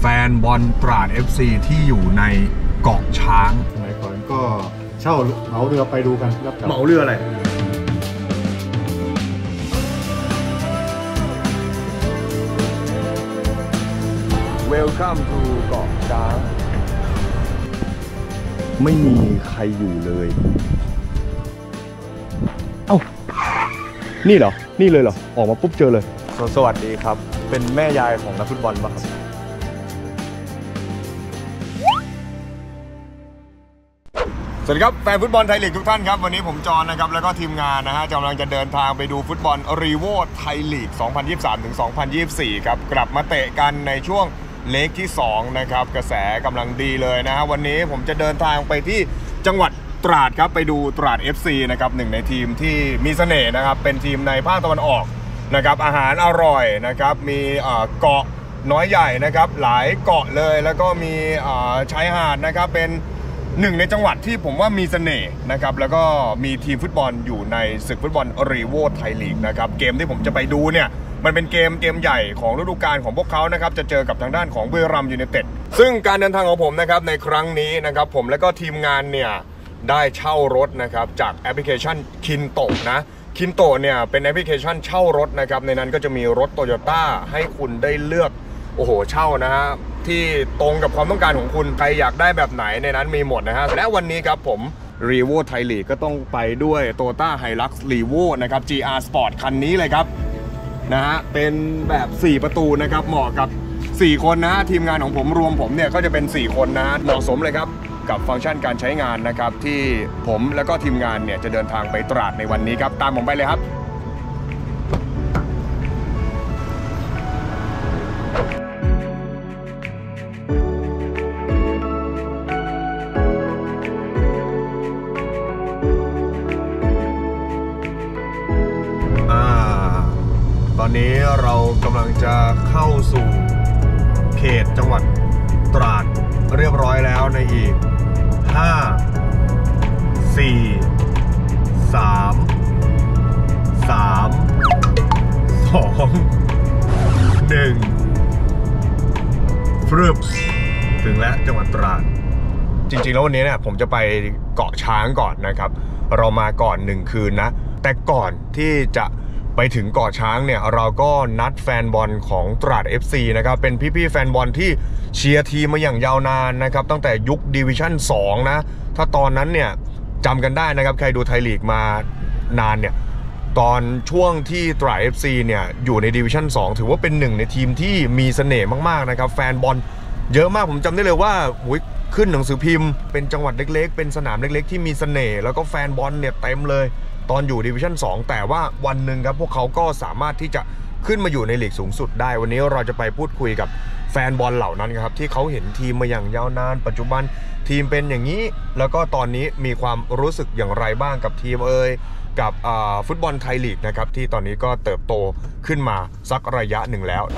แฟนบอลตราด FC ที่อยู่ในเกาะช้างสมัยก่อนก็เช่าเหมาเรือไปดูกันครับเหมาเรืออะไรWelcome to เกาะช้างไม่มีใครอยู่เลยเอ้านี่เหรอนี่เลยเหรอออกมาปุ๊บเจอเลยสวัสดีครับเป็นแม่ยายของนักฟุตบอลป่ะครับสวัสดีครับแฟนฟุตบอลไทยลีกทุกท่านครับวันนี้ผมจอห์นนะครับแล้วก็ทีมงานนะฮะกำลังจะเดินทางไปดูฟุตบอลรีโวไทยลีก 2023-2024 ครับกลับมาเตะกันในช่วงเลกที่2นะครับกระแสกำลังดีเลยนะฮะวันนี้ผมจะเดินทางไปที่จังหวัดตราดครับไปดูตราด FC นะครับหนึ่งในทีมที่มีเสน่ห์นะครับเป็นทีมในภาคตะวันออกนะครับอาหารอร่อยนะครับมีเกาะน้อยใหญ่นะครับหลายเกาะเลยแล้วก็มีชายหาดนะครับเป็นหนึ่งในจังหวัดที่ผมว่ามีเสน่ห์นะครับแล้วก็มีทีมฟุตบอลอยู่ในศึกฟุตบอลรีโวไทยลีกนะครับเกมที่ผมจะไปดูเนี่ยมันเป็นเกมใหญ่ของฤดูกาลของพวกเขานะครับจะเจอกับทางด้านของบุรีรัมย์ยูไนเต็ดซึ่งการเดินทางของผมนะครับในครั้งนี้นะครับผมและก็ทีมงานเนี่ยได้เช่ารถนะครับจากแอปพลิเคชันคินโตนะคินโตเนี่ยเป็นแอปพลิเคชันเช่ารถนะครับในนั้นก็จะมีรถโตโยต้าให้คุณได้เลือกโอ้โหเช่านะฮะที่ตรงกับความต้องการของคุณใครอยากได้แบบไหนในนั้นมีหมดนะฮะและวันนี้ครับผมรีโวไทยลีกก็ต้องไปด้วย Toyota Hilux Revo นะครับ GR Sport คันนี้เลยครับนะฮะเป็นแบบ4ประตูนะครับเหมาะกับ4คนนะทีมงานของผมรวมผมเนี่ยก็จะเป็น4คนนะเหมาะสมเลยครับกับฟังก์ชันการใช้งานนะครับที่ผมแล้วก็ทีมงานเนี่ยจะเดินทางไปตราดในวันนี้ครับตามผมไปเลยครับตอนนี้เรากำลังจะเข้าสู่เขตจังหวัดตราดเรียบร้อยแล้วในอีก5 4 3 2 1ฟรึบถึงแล้วจังหวัดตราดจริงๆแล้ววันนี้เนี่ยผมจะไปเกาะช้างก่อนนะครับเรามาก่อน1คืนนะแต่ก่อนที่จะไปถึงเกาะช้างเนี่ยเราก็นัดแฟนบอลของตราด FC นะครับเป็นพี่ๆแฟนบอลที่เชียร์ทีมมาอย่างยาวนานนะครับตั้งแต่ยุคดิวิชั่น2นะถ้าตอนนั้นเนี่ยจำกันได้นะครับใครดูไทยลีกมานานเนี่ยตอนช่วงที่ตราด FC เนี่ยอยู่ในดิวิชั่น2ถือว่าเป็นหนึ่งในทีมที่มีเสน่ห์มากๆนะครับแฟนบอลเยอะมากผมจำได้เลยว่าขึ้นหนังสือพิมพ์เป็นจังหวัดเล็กๆเป็นสนามเล็กๆที่มีเสน่ห์แล้วก็แฟนบอลเนี่ยเต็มเลยตอนอยู่ดิวิชั่น2แต่ว่าวันหนึ่งครับพวกเขาก็สามารถที่จะขึ้นมาอยู่ในลีกสูงสุดได้วันนี้เราจะไปพูดคุยกับแฟนบอลเหล่านั้นครับที่เขาเห็นทีมมาอย่างยาวนานปัจจุบันทีมเป็นอย่างนี้แล้วก็ตอนนี้มีความรู้สึกอย่างไรบ้างกับทีมกับฟุตบอลไทยลีกนะครับที่ตอนนี้ก็เติบโตขึ้นมาสักระยะหนึ่งแล้ว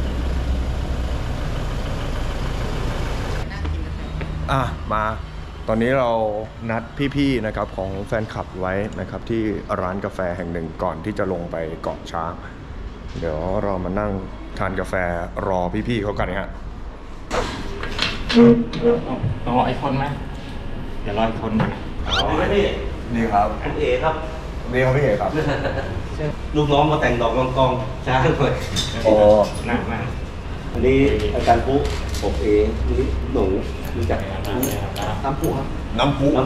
มาตอนนี้เรานัดพี่ๆนะครับของแฟนคลับไว้นะครับที่ร้านกาแฟแห่งหนึ่งก่อนที่จะลงไปเกาะช้างเดี๋ยวเรามานั่งทานกาแฟรอพี่ๆเขากันฮะต้องรออีกคนไหมเดี๋ยวรออีกคนนี่ครับคุณเอครับนี่ครับพี่เอครับลูกน้องมาแต่งดอกกองช้างเลยโอ้นั่งอันนี้อาจารย์ปุ๊ผมเอนี่หนูรู้จักน้ำปุ๊ครับน้ำปุ๊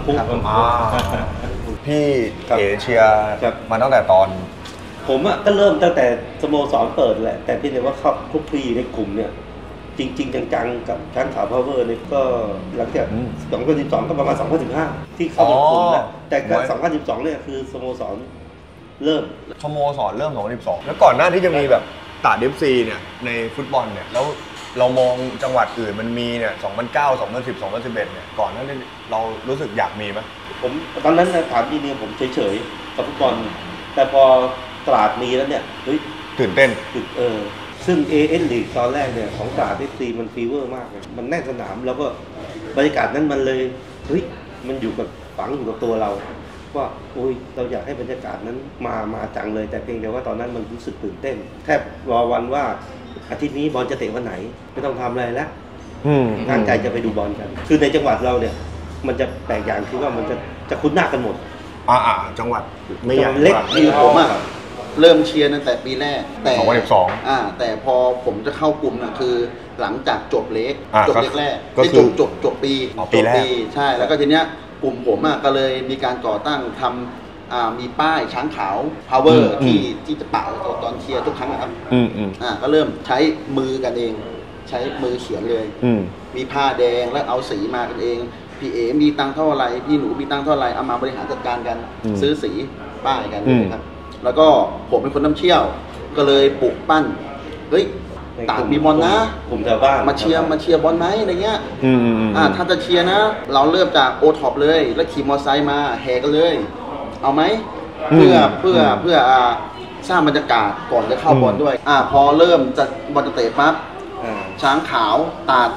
พี่เอเชียมาตั้งแต่ตอนผมก็เริ่มตั้งแต่สโมสรเปิดแหละแต่พี่เรียกว่าเขาคลุกคลีในกลุ่มเนี่ยจริงๆจังๆกับช้างขาวพาวเวอร์นี่ก็หลังจาก2012ก็ประมาณ2015ที่เข้าเป็นกลุ่มแล้วแต่2012เนี่ยคือสโมสรเริ่ม 2012แล้วก่อนหน้าที่จะมีแบบตราด FC เนี่ยในฟุตบอลเนี่ยแล้วเรามองจังหวัดอื่นมันมีเนี่ย2009 2010 2011เนี่ยก่อนหน้านี้เรารู้สึกอยากมีไหมผมตอนนั้นถามพี่เนี่ยผมเฉยๆกับฟุตบอลแต่พอตราดมีแล้วเนี่ยตื่นเต้นซึ่ง AS League ตอนแรกเนี่ยของตราด FC มันฟีเวอร์มากเลยมันแน่นสนามแล้วก็บรรยากาศนั้นมันเลยมันอยู่กับฝังอยู่กับตัวเราว่าเราอยากให้บรรยากาศนั้นมาจังเลยแต่เพียงแต่ว่าตอนนั้นมันรู้สึกตื่นเต้นแทบรอวันว่าอาทิตย์นี้บอลจะเตะวันไหนไม่ต้องทำอะไรแล้วตั้งใจจะไปดูบอลกันคือในจังหวัดเราเนี่ยมันจะแปลกอย่างคือว่ามันจะคุ้นหน้ากันหมดจังหวัดไม่ใหญ่เล็กคือผมเริ่มเชียร์ตั้งแต่ปีแรกแต่ 2012 แต่พอผมจะเข้ากลุ่มน่ะคือหลังจากจบเล็กแรกก็คือจบปีใช่แล้วก็ทีเนี้ยกลุ่มผมก็เลยมีการก่อตั้งทำมีป้ายช้างขาว power ที่จะเป่าตอนเชียร์ทุกครั้งนะครับก็เริ่มใช้มือกันเองใช้มือเขียนเลยมีผ้าแดงแล้วเอาสีมากันเองพี่เอมีตังเท่าไรพี่หนูมีตังเท่าไรเอามาบริหารจัดการกันซื้อสีป้ายกันนะครับแล้วก็ผมเป็นคนน้ำเชี่ยวก็เลยปลูกปั้นเฮ้ยต่างมีบอลนะผมจะบ้างมาเชียร์บอลไหมอะไรเงี้ยถ้าจะเชียร์นะเราเริ่มจากโอท็อปเลยแล้วขี่มอเตอร์ไซค์มาแห่กันเลยเอาไหมเพื่อสร้างบรรยากาศก่อนจะเข้าบอลด้วยพอเริ่มจะบอลจะเตะปั๊บช้างขาวตาด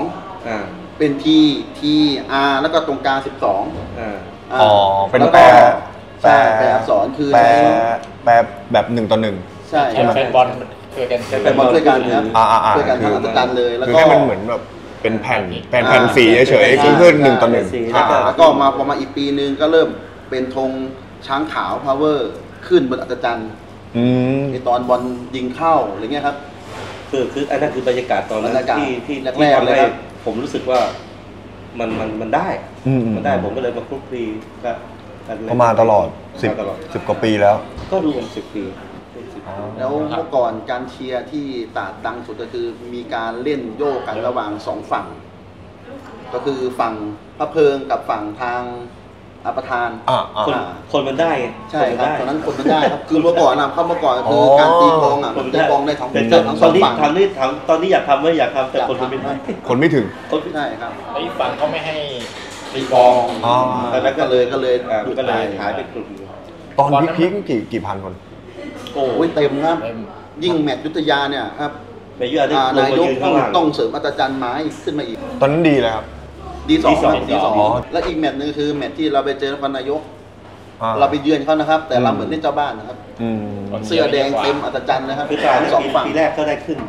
12เป็นทีแล้วก็ตรงกลาง12 เป็นแปลอักษรคือแปลแบบ1 ต่อ 1 ใช่แฟนบอลช่วยกันช่วยกันครับช่วยกันทำกิจการเลยแล้วก็ให้มันเหมือนแบบเป็นแผ่นสีเฉยๆขึ้น1 ต่อ 1 แล้วก็มาพอมาอีกปีนึงก็เริ่มเป็นธงช้างขาว power ขึ้นบนอัศจรรย์ในตอนบอลยิงเข้าอะไรเงี้ยครับคืออันนั้นคือบรรยากาศตอนนั้นที่แรกเลยครับผมรู้สึกว่ามันได้ผมก็เลยมาคลุกคลีก็มาตลอด10 กว่าปีแล้วก็รวม10 ปีแล้วเมื่อก่อนการเชียร์ที่ตาดดังสุดก็คือมีการเล่นโยกกันระหว่าง2 ฝั่งก็คือฝั่งพระเพิงกับฝั่งทางประธานคนมันได้ใช่ครับตอนนั้นคนมันได้ครับคือเมื่อก่อนคือการตีกลองตีกลองได้ทั้งตอนนี้ตอนนี้อยากทำไม่อยากทำแต่คนไม่ถึงใช่ครับไอ้ฝั่งเขาไม่ให้ตีกลองแล้วก็เลยหายไปกลุ่มตอนพีคกี่พันคนโอ้ยเต็มครับยิ่งแมตช์ยุทธยาเนี่ยครับนายกต้องเสริมอัศจรรย์ไม้ขึ้นมาอีกตอนนั้นดีเลยครับดีสองและอีกแมตช์นึงคือแมตช์ที่เราไปเจอนครนายกเราไปเยือนเขานะครับแต่เราเหมือนเล่นเจ้าบ้านนะครับเสื้อแดงเต็มอัศจรรย์นะครับคือ2 ฝั่งปีแรกก็ได้ขึ้น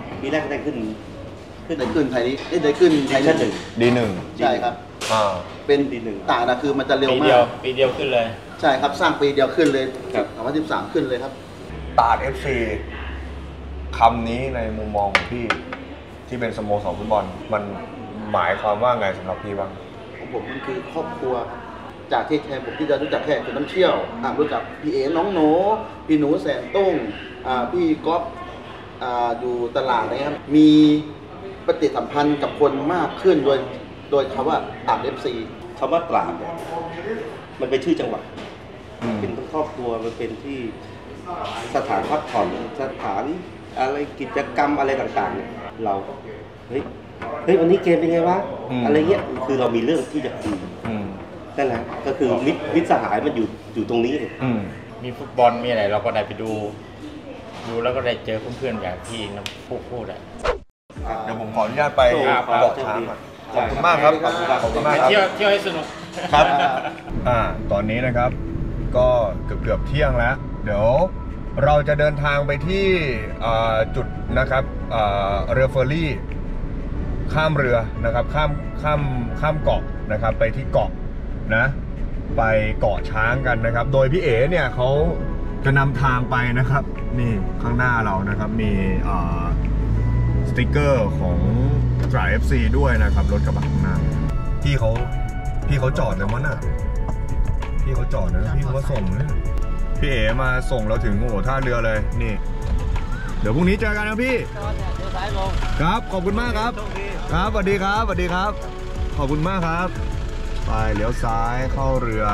ไทยนี้ได้ขึ้นไทย 1 D1 ใช่ครับเป็น D1 ต่างนะคือมันจะเร็วมากปีเดียวขึ้นเลยใช่ครับสร้างปีเดียวขึ้นเลย2013ขึ้นเลยครับตาด FC คำนี้ในมุมมองของพี่ที่เป็นสโมสรฟุตบอลมันหมายความว่าไงสำหรับพี่บ้างของผมมันคือครอบครัวจากที่แทนผมที่จะรู้จักแค่คนน้ำเชี่ยวรู้จักพี่เอ๋น้องหนูพี่หนูแสนตุ้งพี่ก๊อฟอยู่ตลาดนะครับมีปฏิสัมพันธ์กับคนมากขึ้นโดยคำว่าตาด FC คำว่าตราดเนี่ยมันเป็นชื่อจังหวัดเป็นครอบครัวมันเป็นที่สถานพักผ่อนสถานอะไรกิจกรรมอะไรต่างๆเราเฮ้ยวันนี้เกมเป็นไงวะอะไรเงี้ยคือเรามีเรื่องที่จะคุยนั่นแหละก็คือมิตรสหายมันอยู่ตรงนี้มีฟุตบอลมีอะไรเราก็ได้ไปดูแล้วก็ได้เจอเพื่อนๆอย่างที่น้ำพูดเดี๋ยวผมขออนุญาตไปเกาะช้างก่อนขอบคุณมากครับขอบคุณมากครับเที่ยวให้สนุกครับตอนนี้นะครับก็เกือบเที่ยงแล้วเดี๋ยวเราจะเดินทางไปที่จุดนะครับเรือเฟอร์รี่ข้ามเรือนะครับข้ามเกาะนะครับไปที่เกาะนะไปเกาะช้างกันนะครับโดยพี่เอ๋เนี่ยเขาจะนำทางไปนะครับนี่ข้างหน้าเรานะครับมีสติ๊กเกอร์ของสาย FC ด้วยนะครับรถกระบะข้างหน้าพี่เขาจอดเลยมั้งน่ะพี่เขาจอดนะพี่เขาส่งเลยพี่เอ๋มาส่งเราถึงท่าเรือเลยนี่เดี๋ยวพรุ่งนี้เจอกันนะพี่ครับขอบคุณมากครับครับสวัสดีครับขอบคุณมากครับไปเลี้ยวซ้ายเข้าเรือ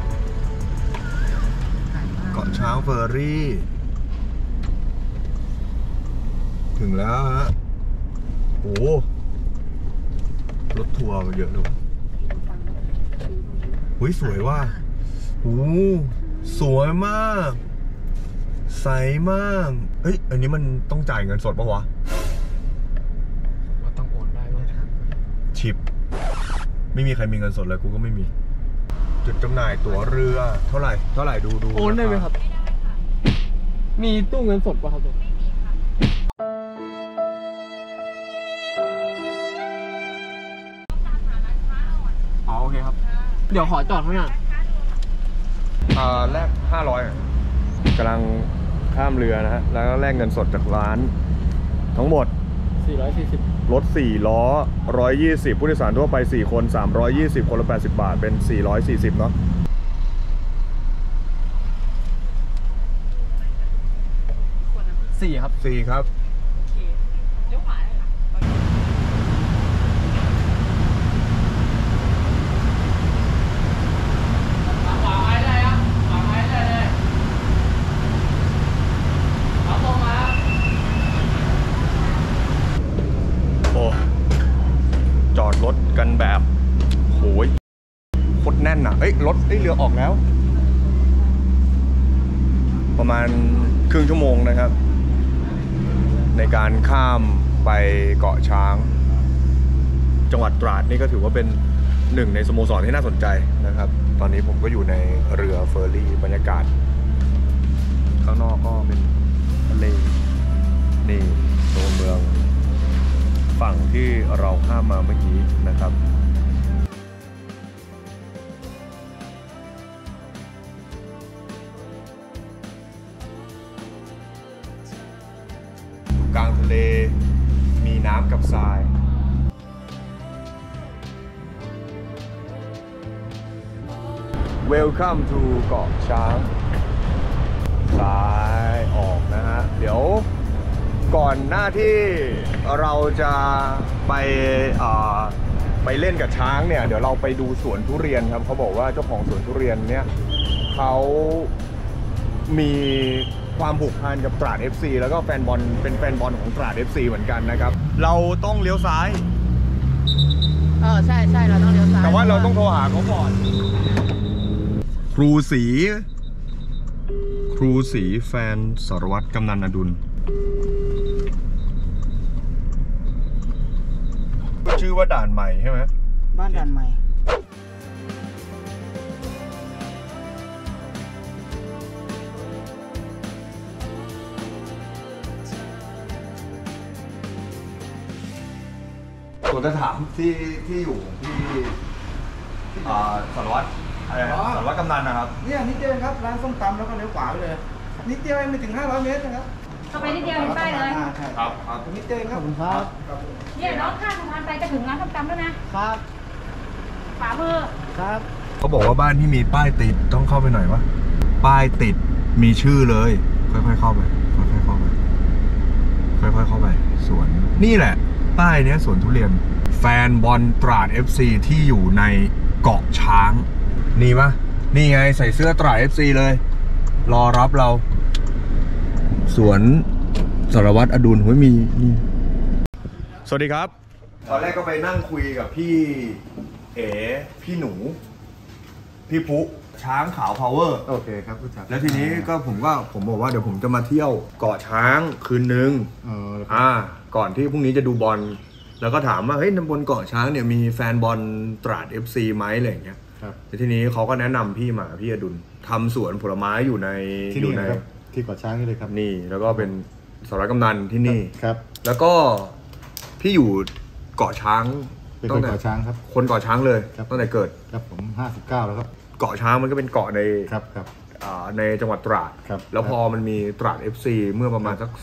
เกาะช้างเฟอร์รี่ถึงแล้วฮะโอ้รถทัวร์เยอะเลยหุ้ยสวยว่ะโอ้สวยมากใสมากเฮ้ยอันนี้มันต้องจ่ายเงินสดปะวะว่าต้องโอนได้ไหมชิปไม่มีใครมีเงินสดเลยกูก็ไม่มีจุดจำหน่ายตั๋วเรือเท่าไหร่ดูโอนได้ไหมครับมีตู้เงินสดปะครับเคครับ เดี๋ยวขอจอดข้างหน้าแลก500กำลังข้ามเรือนะฮะแล้วก็แลกเงินสดจากร้านทั้งหมด 440 รถ4ล้อ120ผู้โดยสารทั่วไป4คน320คนละ80 บาทเป็น440เนาะ 4ครับ 4ครับเลี้ยวขวาเลยค่ะขวาไว้เลยครับขวาไว้เลยเอาตรงมาโอ้จอดรถกันแบบโหยโคตรแน่นอ่ะรถเรือออกแล้วประมาณครึ่งชั่วโมงนะครับในการข้ามไปเกาะช้างจังหวัดตราดนี่ก็ถือว่าเป็นหนึ่งในสโมสรที่น่าสนใจนะครับตอนนี้ผมก็อยู่ในเรือเฟอร์รี่บรรยากาศข้างนอกก็เป็นทะเลนี่ตัวเมืองฝั่งที่เราข้ามมาเมื่อกี้นะครับกลางทะเลมีน้ำกับทรายWelcome to เกาะช้างซ้ายออกนะฮะเดี๋ยวก่อนหน้าที่เราจะไปเล่นกับช้างเนี่ยเดี๋ยวเราไปดูสวนทุเรียนครับเขาบอกว่าเจ้าของสวนทุเรียนเนี่ยเขามีความผูกพันกับตราด FC แล้วก็เป็นแฟนบอลของตราด FC เหมือนกันนะครับเราต้องเลี้ยวซ้ายใช่เราต้องเลี้ยวซ้ายแต่ว่าเราต้องโทรหาเขาก่อนครูศรีแฟนสารวัตรกำนันอดุลชื่อว่าด่านใหม่ใช่ไหมบ้านด่านใหม่ผมจะถามที่อยู่ที่สารวัตรสารวัตรกำนันนะครับเนี่ยนิดเดียวครับร้านส้มตำแล้วก็เลี้ยวขวาไปเลยนิดเดียวเองไม่ถึง500 เมตรนะครับเข้าไปนิดเดียวเห็นป้ายเลยครับนิดเดียวครับผมครับเนี่ยน้องข้ามสะพานไปจะถึงร้านส้มตำแล้วนะครับขวามือครับเขาบอกว่าบ้านที่มีป้ายติดต้องเข้าไปหน่อยวะป้ายติดมีชื่อเลยค่อยๆเข้าไปค่อยๆเข้าไปสวนนี่แหละป้ายเนี้ยสวนทุเรียนแฟนบอลตราด FC ที่อยู่ในเกาะช้างนี่ปะนี่ไงใส่เสื้อตราด FC เลยรอรับเราสวนสารวัตรอดุลเฮ้ยมีนี่สวัสดีครับตอนแรกก็ไปนั่งคุยกับพี่พี่หนูพี่ปุ๊ช้างขาวพาวเวอร์โอเคครับผู้จัดแล้วทีนี้ก็ผมบอกว่าเดี๋ยวผมจะมาเที่ยวเกาะช้างคืนนึงก่อนที่พรุ่งนี้จะดูบอลแล้วก็ถามว่าเฮ้ยบนเกาะช้างเนี่ยมีแฟนบอลตราด FC ไหมอะไรอย่างเงี้ยแล้วทีนี้เขาก็แนะนำพี่อดุลทำสวนผลไม้อยู่ในที่เกาะช้างนี่เลยครับนี่แล้วก็เป็นสารวัตรกำนันที่นี่ครับแล้วก็พี่อยู่เกาะช้างเป็นคนเกาะช้างครับคนเกาะช้างเลยตั้งแต่เกิดครับผม59แล้วครับเกาะช้างมันก็เป็นเกาะในครับในจังหวัดตราดแล้วพอมันมีตราด FC เมื่อประมาณสัก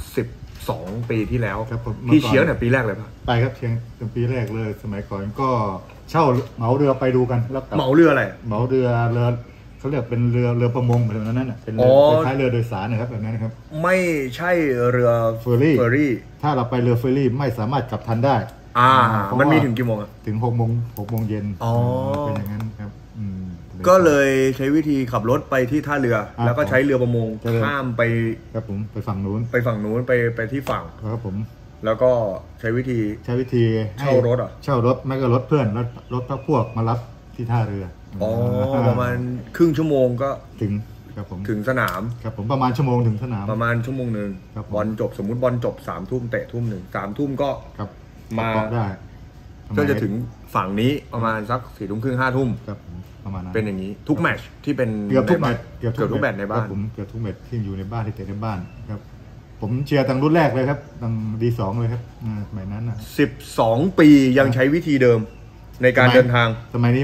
12 ปีที่แล้วพี่เชียร์เนี่ยปีแรกเลยป่ะไปครับเชียงเป็นปีแรกเลยสมัยก่อนก็เช่าเหมาเรือไปดูกันแล้วเหมาเรืออะไรเหมาเรือเขาเรียกเป็นเรือประมงแบบนั้นน่ะเป็นคล้ายเรือโดยสารนะครับแบบนั้นครับไม่ใช่เรือเฟอร์รี่ถ้าเราไปเรือเฟอร์รี่ไม่สามารถกลับทันได้มันมีถึงกี่โมงถึง6 โมงเย็นเป็นอย่างนั้นครับก็เลยใช้วิธีขับรถไปที่ท่าเรือแล้วก็ใช้เรือประมงข้ามไปครับผมไปฝั่งนู้นไปที่ฝั่งครับผมแล้วก็ใช้วิธีเช่ารถเช่ารถไม่ก็รถเพื่อนรถพวกมารับที่ท่าเรือประมาณครึ่งชั่วโมงก็ถึงครับผมถึงสนามครับผมประมาณชั่วโมงถึงสนามประมาณชั่วโมงนึงบอลจบสมมุติบอลจบ3 ทุ่มเตะทุ่ม1 3 ทุ่มก็มาได้ก็จะถึงฝั่งนี้ประมาณสัก4 ทุ่มครึ่ง5 ทุ่มครับประมาณนั้นเป็นอย่างนี้ทุกแมตช์ที่เป็นเกือบทุกแมตช์ทุกแมตช์ในบ้านผมเกือบทุกแมตช์ที่อยู่ในบ้านที่เตะในบ้านครับผมเชียร์ตั้งรุ่นแรกเลยครับตั้งD2เลยครับสมัยนั้น 12 ปียังใช้วิธีเดิมในการเดินทางสมัยนี้ไม่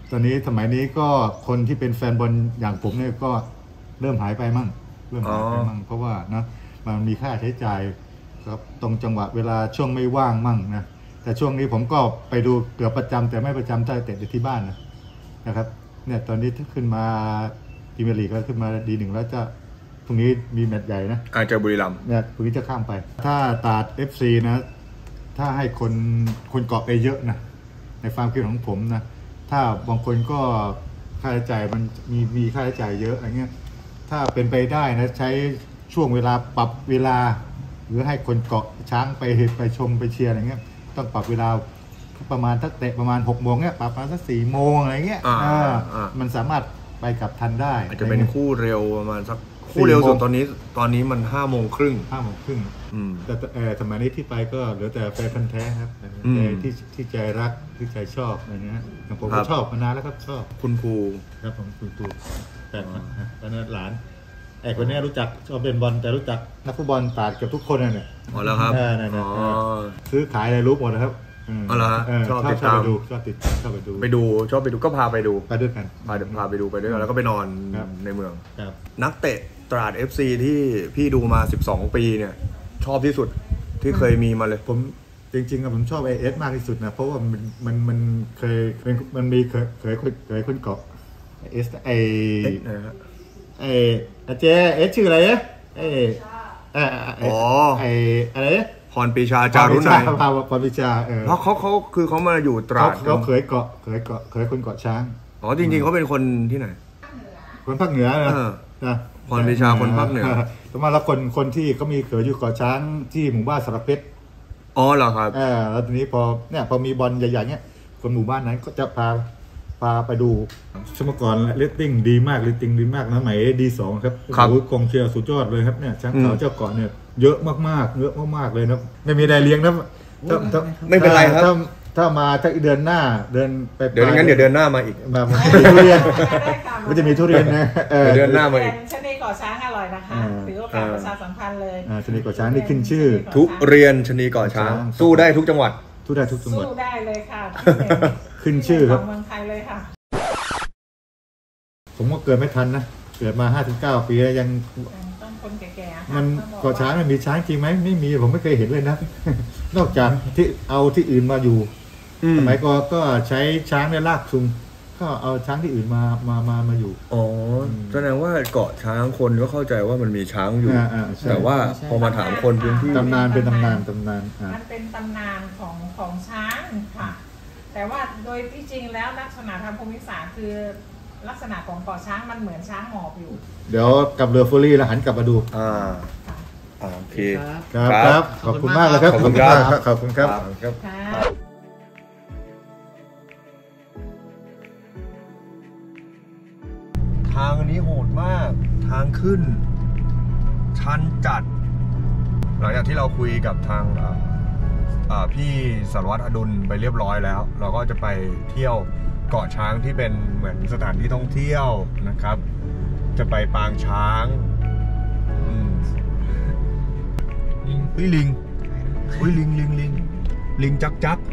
ตอนนี้สมัยนี้ก็คนที่เป็นแฟนบอลอย่างผมเนี่ยก็เริ่มหายไปมั่งเพราะว่านะมันมีค่าใช้จ่ายครับตรงจังหวะเวลาช่วงไม่ว่างมั่งนะแต่ช่วงนี้ผมก็ไปดูเกือบประจำแต่ไม่ประจำได้เตะที่บ้านนะครับเนี่ยตอนนี้ถ้าขึ้นมาพรีเมียร์ลีกก็ขึ้นมาดีหนึ่งแล้วจะพรุ่งนี้มีแมตช์ใหญ่นะเจอบุรีรัมย์เนี่ยพรุ่งนี้จะข้ามไปถ้าตราด FC นะถ้าให้คนเกาะไปเยอะนะในความคิดของผมนะถ้าบางคนก็ค่าใช้จ่ายมันมีค่าใช้จ่ายเยอะอะไรเงี้ยถ้าเป็นไปได้นะใช้ช่วงเวลาปรับเวลาหรือให้คนเกาะช้างไปชมไปเชียร์อะไรเงี้ยต้องปรับเวลาประมาณตั้งแต่ประมาณ6 โมงเนี่ยปรับมาสัก4 โมงอะไรเงี้ยมันสามารถไปกับทันได้อาจจะเป็นคู่เร็วประมาณสักคู่เร็วสุดตอนนี้มัน5 โมงครึ่งแต่สมัยนี้ที่ไปก็เหลือแต่แฟนพันธุ์แท้ครับที่ใจรักที่ใจชอบอะไรเงี้ยผมก็ชอบมานานแล้วครับชอบคุณครูครับผมคุณครูแต่ตอนนั้นหลานคนนี้รู้จักชอบเล่นบอลแต่รู้จักนักฟุตบอลตราดเกือบทุกคนเนี่ยอ๋อแล้วครับซื้อขายอะไรรู้หมดนะครับอ๋อแล้วชอบติดตามชอบไปดูก็พาไปดูไปด้วยกันพาไปดูแล้วก็ไปนอนในเมืองนักเตะตราด FC ที่พี่ดูมา12 ปีเนี่ยชอบที่สุดที่เคยมีมาเลยผมจริงๆผมชอบASมากที่สุดนะเพราะว่ามันเคยคนเกาะASเจ๊ชื่ออะไรเนี่ยอะไรพรปีชาจารุณัยพรปีชาเพราะเขาคือเขามาอยู่ตราดเขาเคยคนเกาะช้างจริงๆเขาเป็นคนที่ไหนคนภาคเหนือนะพรปีชาคนภาคเหนือประมาณแล้วคนที่เขามีเขยอยู่เกาะช้างที่หมู่บ้านสระเพชรเหรอครับแล้วทีนี้พอมีบอลใหญ่ๆเนี้ยคนหมู่บ้านนั้นก็จะพาไปดูสมัยก่อนเรตติ้งดีมากนะหมายD2ครับกองเชียร์สุดยอดเลยครับเนี่ยช้างขาวเจ้าเกาะเนี่ยเยอะมากเลยนะไม่มีใดเลี้ยงนะไม่เป็นไรครับถ้ามาถ้าเดือนหน้าเงั้นเดี๋ยวเดือนหน้ามาอีกมาทุเรียนมันจะมีทุเรียนนะเดือนหน้ามาอีกชนีเกาะช้างอร่อยนะคะถือว่าเป็นประชาสัมพันธ์เลยชนีเกาะช้างนี่ขึ้นชื่อทุเรียนชนีเกาะช้างสู้ได้ทุกจังหวัดสู้ได้ทุกจังหวัดสู้ได้เลยค่ะขึ้นชื่อครับเมืองไทยเลยค่ะผมก็เกิดไม่ทันนะเกิดมา59 ปีแล้วยังต้องคนแก่ๆมันเกาะช้างมันมีช้างจริงไหมไม่มีผมไม่เคยเห็นเลยนะนอกจากที่เอาที่อื่นมาอยู่สมัยก่อนก็ใช้ช้างในลากซุงก็เอาช้างที่อื่นมาอยู่แสดงว่าเกาะช้างคนก็เข้าใจว่ามันมีช้างอยู่แต่ว่าพอมาถามคนพื้นที่ตำนานเป็นตำนานมันเป็นตำนานของช้างค่ะแต่ว่าโดยที่จริงแล้วลักษณะทางภูมิศาสตร์คือลักษณะของเกาะช้างมันเหมือนช้างหมอบอยู่เดี๋ยวกับเรือเฟอร์รี่แล้วหันกลับมาดูโอเคครับขอบคุณมากเลยครับขอบคุณครับขอบคุณครับทางอันนี้โหดมากทางขึ้นชันจัดหลังจากที่เราคุยกับทางพี่สารวัตรอดุลไปเรียบร้อยแล้วเราก็จะไปเที่ยวเกาะช้างที่เป็นเหมือนสถานที่ท่องเที่ยวนะครับจะไปปางช้างลิงจัก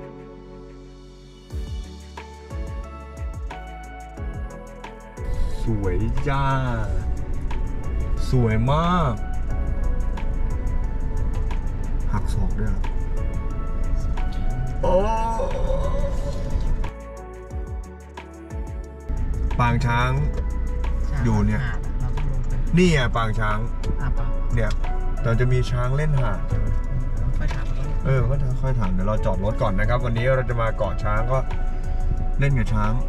สวยจ้าสวยมากหักศอกด้วยปางช้างอยู่เนี่ยนี่ปางช้างเนี่ยเราจะมีช้างเล่นหาดใช่ไหมค่อยถามก็ค่อยถามเดี๋ยวเราจอดรถก่อนนะครับวันนี้เราจะมาเกาะช้างก็เล่นกับช้าง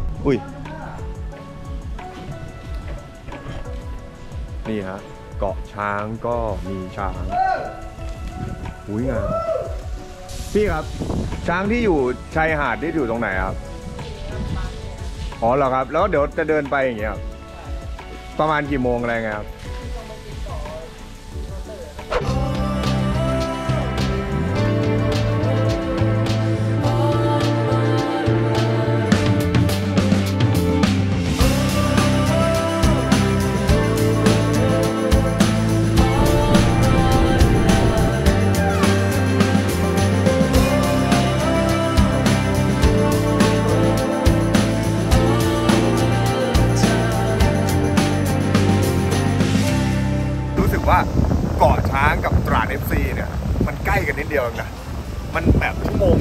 นี่ฮะเกาะช้างก็มีช้างงามพี่ครับช้างที่อยู่ชายหาดที่อยู่ตรงไหนครับเหรอครับแล้วเดี๋ยวจะเดินไปอย่างเงี้ยประมาณกี่โมงอะไรไงครับ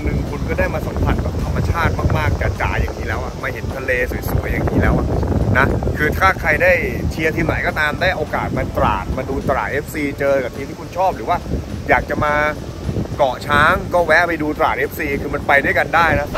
หนึ่งคุณก็ได้มาสัมผัสกับธรรมชาติมากๆจ๋าๆอย่างนี้แล้วอ่ะมาเห็นทะเลสวยๆอย่างนี้แล้วอ่ะนะคือถ้าใครได้เชียร์ทีมไหนก็ตามได้โอกาสมาตราดมาดูตราด FC เจอกับทีมที่คุณชอบหรือว่าอยากจะมาเกาะช้างก็แวะไปดูตราด FC คือมันไปด้วยกันได้นะ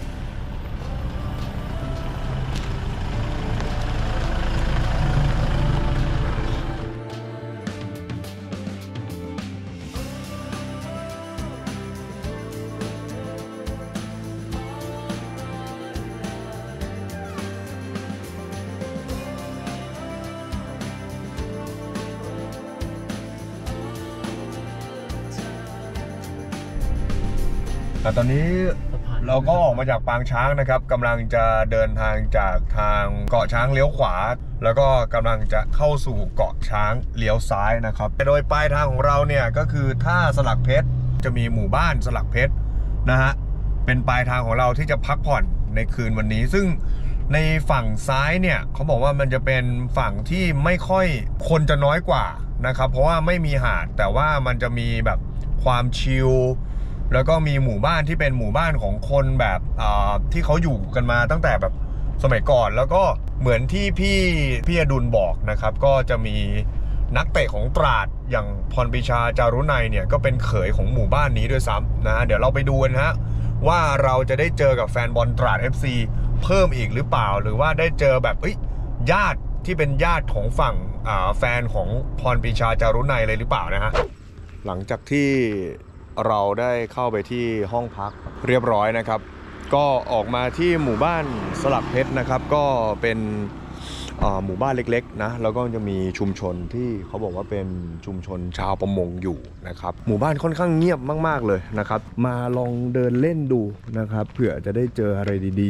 ตอนนี้เราก็ออกมาจากปางช้างนะครับกำลังจะเดินทางจากทางเกาะช้างเลี้ยวขวาแล้วก็กำลังจะเข้าสู่เกาะช้างเลี้ยวซ้ายนะครับโดยปลายทางของเราเนี่ยก็คือท่าสลักเพชรจะมีหมู่บ้านสลักเพชรนะฮะเป็นปลายทางของเราที่จะพักผ่อนในคืนวันนี้ซึ่งในฝั่งซ้ายเนี่ยเขาบอกว่ามันจะเป็นฝั่งที่ไม่ค่อยคนจะน้อยกว่านะครับเพราะว่าไม่มีหาดแต่ว่ามันจะมีแบบความชิลแล้วก็มีหมู่บ้านที่เป็นหมู่บ้านของคนแบบที่เขาอยู่กันมาตั้งแต่แบบสมัยก่อนแล้วก็เหมือนที่พี่อดุลบอกนะครับก็จะมีนักเตะของตราดอย่างพรปิชาจารุนัยเนี่ยก็เป็นเขยของหมู่บ้านนี้ด้วยซ้ำนะเดี๋ยวเราไปดูกันฮะว่าเราจะได้เจอกับแฟนบอลตราด FC เพิ่มอีกหรือเปล่าหรือว่าได้เจอแบบญาติที่เป็นญาติของฝั่งแฟนของพรปิชาจารุนัยเลยหรือเปล่านะฮะหลังจากที่เราได้เข้าไปที่ห้องพักเรียบร้อยนะครับก็ออกมาที่หมู่บ้านสลักเพชรนะครับก็เป็นหมู่บ้านเล็กๆนะแล้วก็จะมีชุมชนที่เขาบอกว่าเป็นชุมชนชาวประมงอยู่นะครับหมู่บ้านค่อนข้างเงียบมากๆเลยนะครับมาลองเดินเล่นดูนะครับเผื่อจะได้เจออะไรดี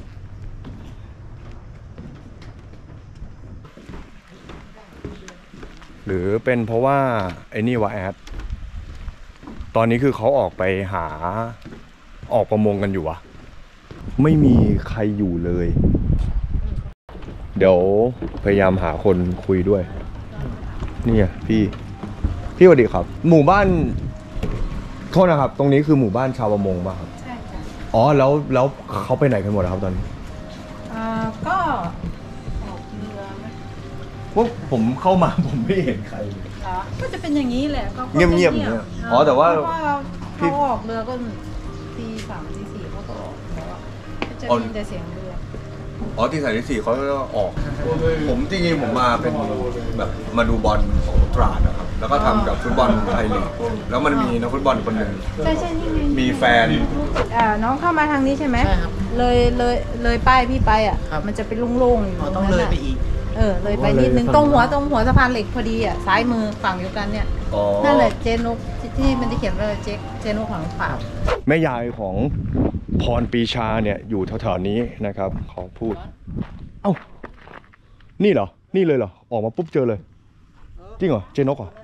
ๆหรือเป็นเพราะว่าไอ้นี่วะแอดตอนนี้คือเขาออกไปหาออกประมงกันอยู่อะไม่มีใครอยู่เลยเดี๋ยวพยายามหาคนคุยด้วยนี่พี่สวัสดีครับหมู่บ้านโทษนะครับตรงนี้คือหมู่บ้านชาวประมงป่ะครับใช่ค่ะอ๋อแล้วเขาไปไหนกันหมดครับตอนนี้ก็ออกเรือไหมพวกผมเข้ามาผมไม่เห็นใครเลยก็จะเป็นอย่างนี้แหละก็เงียบๆเนี่ยอ๋อแต่ว่าเขาออกเรือก็ตี3ตี4เขาก็ออกแล้วจะมีแต่เสียงเรืออ๋อตี3ตี4เขาก็ออกผมจริงๆผมมาเป็นแบบมาดูบอลของตราดนะครับแล้วก็ทำกับฟุตบอลไทยลีกแล้วมันมีนักฟุตบอลคนหนึ่งใช่นี่ไงมีแฟนน้องเข้ามาทางนี้ใช่ไหมใช่ครับเลยป้ายพี่ไปมันจะเป็นโล่งๆอยู่ต้องเลยไปอีกเลยไปนิดนึงตรงหัวสะพานเหล็กพอดีซ้ายมือฝั่งเดียวกันเนี่ยนั่นแหละเจนุกที่มันจะเขียนว่าเจนุกของฝากแม่ยายของพรปีชาเนี่ยอยู่แถวๆนี้นะครับขอพูดเอ้านี่เหรอนี่เลยเหรอออกมาปุ๊บเจอเลยจริงเหรอเจนกเหรอ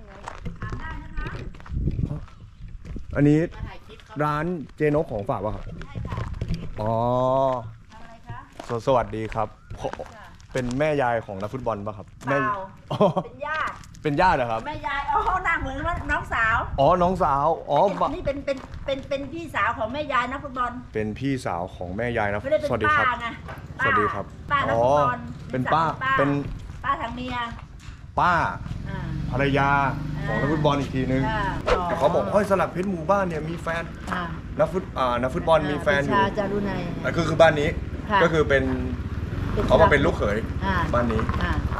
อันนี้ร้านเจนกของฝากป่ะครับอ๋อสวัสดีครับเป็นแม่ยายของนักฟุตบอลป่ะครับเปล่าเป็นญาติเป็นญาติเหรอครับแม่ยายหน้าเหมือนน้องสาวน้องสาวนี่เป็นพี่สาวของแม่ยายนักฟุตบอลเป็นพี่สาวของแม่ยายนะสวัสดีครับสวัสดีครับป้านักฟุตบอลเป็นป้าเป็นป้าทางเมียป้าภรรยาของนักฟุตบอลอีกทีนึงแต่เขาบอกสลักเพชรหมู่บ้านเนี่ยมีแฟนนักฟุตบอลมีแฟนอยู่จารุนัยคือบ้านนี้ก็คือเป็นเขามาเป็นลูกเขยบ้านนี้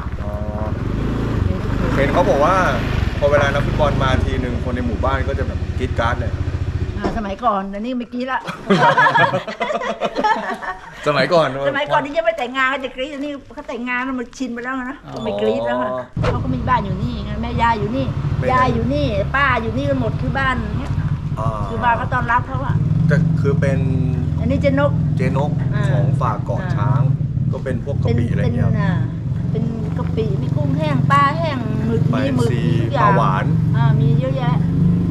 เห็นเขาบอกว่าพอเวลานักฟุตบอลมาทีนึงคนในหมู่บ้านก็จะแบบกรี๊ดกราร์ดเลยสมัยก่อนแต่นี่ไม่กรี๊ดละสมัยก่อนนี่ยังไม่แต่งงานก็จะกรี๊ดนี่เขาแต่งงานมันชินไปแล้วนะไม่กรี๊ดแล้วค่ะเขาก็มีบ้านอยู่นี่ไงแม่ยายอยู่นี่ยายอยู่นี่ป้าอยู่นี่กันหมดคือบ้านเนี้ยคือบ้านเขาต้อนรับเขาอะก็คือเป็นอันนี้เจนกของฝากเกาะช้างก็เป็นพวกกะปิอะไรเงี้ยเป็นกะปิมีกุ้งแห้งปลาแห้งหมึกมีทุกอย่างปลาหวานมีเยอะแยะ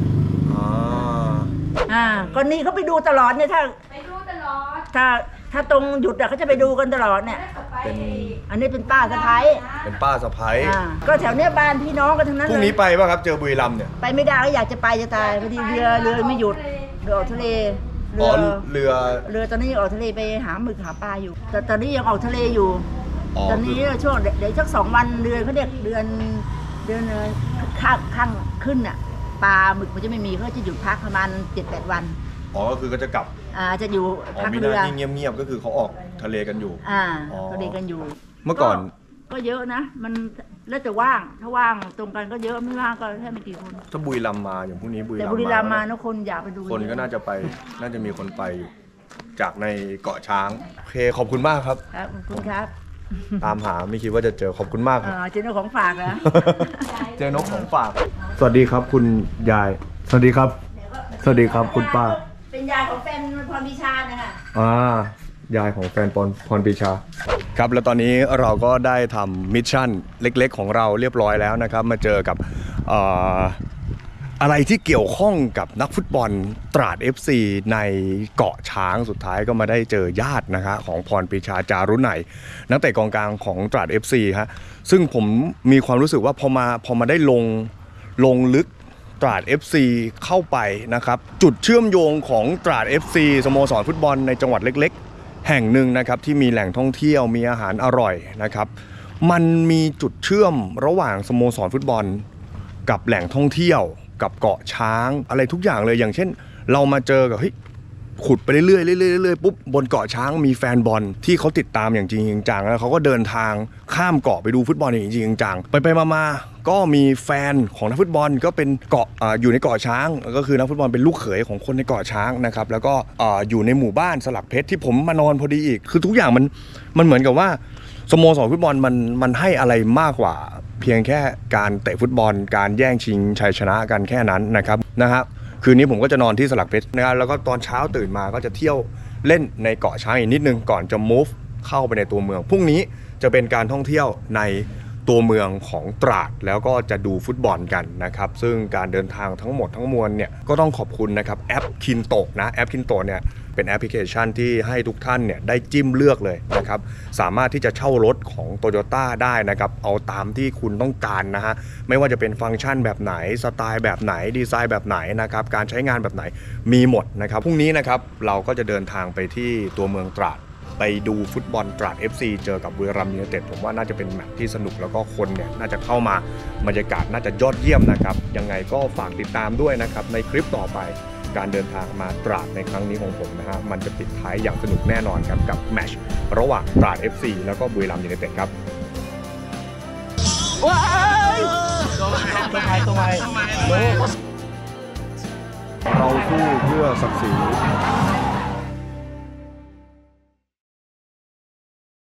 ก่อนนี้เขาไปดูตลอดเนี่ยไปดูตลอดถ้าตรงหยุดเขาจะไปดูกันตลอดเนี่ยอันนี้เป็นป้าสะพ้ายเป็นป้าสะพ้ายก็แถวเนี้ยบ้านพี่น้องกันทั้งนั้นพรุ่งนี้ไปป่ะครับเจอบุรีรัมย์เนี่ยไปไม่ได้ก็อยากจะไปจะตายพอดีเรือไม่หยุดเรือออกทะเลเรือตอนนี้ออกทะเลไปหาหมึกหาปลาอยู่แต่ตอนนี้ยังออกทะเลอยู่ตอนนี้ช่วงเดี๋ยวสัก2 วันเดือนเขาเรียกเดือนข้างขึ้นอ่ะปลาหมึกมันจะไม่มีเขาจะหยุดพักประมาณ 7-8 วันก็คือก็จะกลับจะอยู่พักเรือที่เงียบๆก็คือเขาออกทะเลกันอยู่ทะเลกันอยู่เมื่อก่อนก็เยอะนะมันแล้วแต่ว่างถ้าว่างตรงกันก็เยอะไม่ว่างก็แค่ไม่กี่คนถ้าบุรีรัมย์มาอย่างพวกนี้แต่บุรีรัมย์มานะคนอยากไปดูคนก็น่าจะมีคนไปอยู่จากในเกาะช้างโอเคขอบคุณมากครับครับขอบคุณครับตามหาไม่คิดว่าจะเจอขอบคุณมากเจอนกของฝากนะเจอนกของฝากสวัสดีครับคุณยายสวัสดีครับคุณป้าเป็นยายของแฟนพรปีชานะคะยายของแฟนพรปีชาครับแล้วตอนนี้เราก็ได้ทำมิชชั่นเล็กๆของเราเรียบร้อยแล้วนะครับมาเจอกับอะไรที่เกี่ยวข้องกับนักฟุตบอลตราด FC ในเกาะช้างสุดท้ายก็มาได้เจอญาตินะครับของพรปีชาจารุไหนนักเตะกองกลางของตราด FC ฮะซึ่งผมมีความรู้สึกว่าพอมาได้ลงลึกตราด FC เข้าไปนะครับจุดเชื่อมโยงของตราด FC สโมสรฟุตบอลในจังหวัดเล็กๆแห่งหนึ่งนะครับที่มีแหล่งท่องเที่ยวมีอาหารอร่อยนะครับมันมีจุดเชื่อมระหว่างสโมสรฟุตบอลกับแหล่งท่องเที่ยวกับเกาะช้างอะไรทุกอย่างเลยอย่างเช่นเรามาเจอกับขุดไปเรื่อยๆปุ๊บบนเกาะช้างมีแฟนบอลที่เขาติดตามอย่างจริงจังแล้วเขาก็เดินทางข้ามเกาะไปดูฟุตบอลอย่างจริงจังไปมาก็มีแฟนของนักฟุตบอลก็เป็นเกาะอยู่ในเกาะช้างก็คือนักฟุตบอลเป็นลูกเขยของคนในเกาะช้างนะครับแล้วก็อยู่ในหมู่บ้านสลักเพชรที่ผมมานอนพอดีอีกคือทุกอย่างมันเหมือนกับว่าสโมสรฟุตบอลมันให้อะไรมากกว่าเพียงแค่การเตะฟุตบอลการแย่งชิงชัยชนะกันแค่นั้นนะครับคืนนี้ผมก็จะนอนที่สลักเพชรนะครับแล้วก็ตอนเช้าตื่นมาก็จะเที่ยวเล่นในเกาะช้างอีกนิดนึงก่อนจะ move เข้าไปในตัวเมืองพรุ่งนี้จะเป็นการท่องเที่ยวในตัวเมืองของตราดแล้วก็จะดูฟุตบอลกันนะครับซึ่งการเดินทางทั้งหมดทั้งมวลเนี่ยก็ต้องขอบคุณนะครับแอปคินโตะนะแอปคินโตะเนี่ยเป็นแอปพลิเคชันที่ให้ทุกท่านเนี่ยได้จิ้มเลือกเลยนะครับสามารถที่จะเช่ารถของ Toyota ได้นะครับเอาตามที่คุณต้องการนะฮะไม่ว่าจะเป็นฟังก์ชันแบบไหนสไตล์แบบไหนดีไซน์แบบไหนนะครับการใช้งานแบบไหนมีหมดนะครับพรุ่งนี้นะครับเราก็จะเดินทางไปที่ตัวเมืองตราดไปดูฟุตบอลตราด FC เจอกับบุรีรัมย์ยูไนเต็ดผมว่าน่าจะเป็นแมตช์ที่สนุกแล้วก็คนเนี่ยน่าจะเข้ามาบรรยากาศน่าจะยอดเยี่ยมนะครับยังไงก็ฝากติดตามด้วยนะครับในคลิปต่อไปการเดินทางมาตราดในครั้งนี้ของผมนะฮะมันจะปิดท้ายอย่างสนุกแน่นอนครับกับแมตช์ระหว่างตราด FC แล้วก็บุรีรัมย์ยูไนเต็ดครับว้ายตัวใหม่เราสู้เพื่อศักดิ์ศรี